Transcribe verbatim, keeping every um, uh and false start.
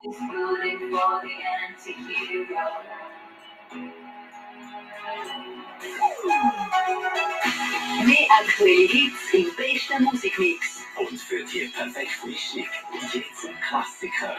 Rooting for the anti-hero. Mehr aktuelle Hits im besten Musikmix. Und für die perfekte Mischung jetzt ein Klassiker.